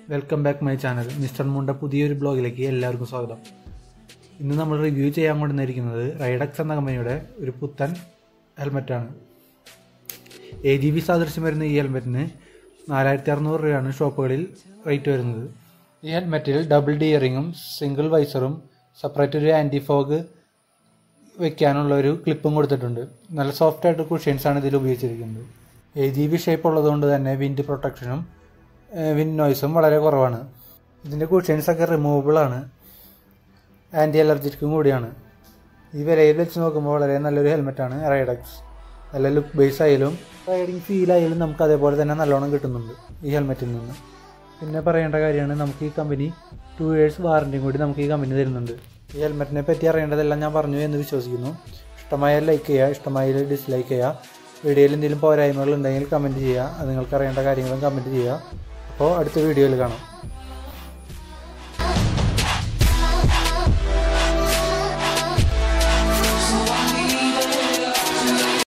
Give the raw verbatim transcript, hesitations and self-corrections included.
Welcome back my channel. Mister Munda പുതിയൊരു ബ്ലോഗിലേക്ക് എല്ലാവർക്കും സ്വാഗതം. ഇന്ന് നമ്മൾ റിവ്യൂ ചെയ്യാൻ കൊണ്ടുവന്നിരിക്കുന്നത് റൈഡക്സ് എന്ന കമ്പനിയുടെ ഒരു പുത്തൻ ഹെൽമെറ്റാണ്. എ ജി ബി സാദൃശ്യം വരുന്ന ഈ ഹെൽമെറ്റിന് നാലായിരത്തി അറുന്നൂറ് രൂപയാണ് ഷോപ്പുകളിൽ റേറ്റ് വരുന്നത്. ഈ ഹെൽമെറ്റിൽ ഡബിൾ ഡിയറിങ്ങും സിംഗിൾ വൈസറും സെപ്പറേറ്റ് ഒരു ആൻറ്റി ഫോഗ് വെക്കാനുള്ള ഒരു ക്ലിപ്പും കൊടുത്തിട്ടുണ്ട്. നല്ല സോഫ്റ്റ് ആയിട്ട് കുഷ്യൻസാണ് ഇതിൽ ഉപയോഗിച്ചിരിക്കുന്നത്. എ ജി ബി ഷേപ്പ് ഉള്ളതുകൊണ്ട് തന്നെ വിൻഡ് പ്രൊട്ടക്ഷനും വിൻഡ് നോയ്സും വളരെ കുറവാണ്. ഇതിൻ്റെ കുഷ്യൻസൊക്കെ റിമൂവബിൾ ആണ്, ആൻറ്റി അലർജിക്കും കൂടിയാണ്. ഈ വിലയിൽ വെച്ച് നോക്കുമ്പോൾ വളരെ നല്ലൊരു ഹെൽമെറ്റാണ് റൈഡക്സ്. നല്ല ലുക്ക് ബേസ് ആയാലും റൈഡിങ് ഫീൽ ആയാലും നമുക്ക് അതേപോലെ തന്നെ നല്ലോണം കിട്ടുന്നുണ്ട് ഈ ഹെൽമെറ്റിൽ നിന്ന്. പിന്നെ പറയേണ്ട കാര്യമാണ്, നമുക്ക് ഈ കമ്പനി ടു ഇയേഴ്സ് വാറൻറ്റിയും കൂടി നമുക്ക് ഈ കമ്പനി തരുന്നുണ്ട്. ഈ ഹെൽമെറ്റിനെ പറ്റി അറിയേണ്ടതെല്ലാം ഞാൻ പറഞ്ഞു എന്ന് വിശ്വസിക്കുന്നു. ഇഷ്ടമായാൽ ലൈക്ക് ചെയ്യുക, ഇഷ്ടമായാൽ ഡിസ്ലൈക്ക് ചെയ്യുക. വീഡിയോയിൽ എന്തെങ്കിലും പോരായ്മകൾ ഉണ്ടെങ്കിൽ കമൻറ്റ് ചെയ്യുക. അത് നിങ്ങൾക്ക് അറിയേണ്ട കാര്യങ്ങളും കമൻറ്റ് ചെയ്യുക. അപ്പോൾ അടുത്ത വീഡിയോയിൽ കാണാം.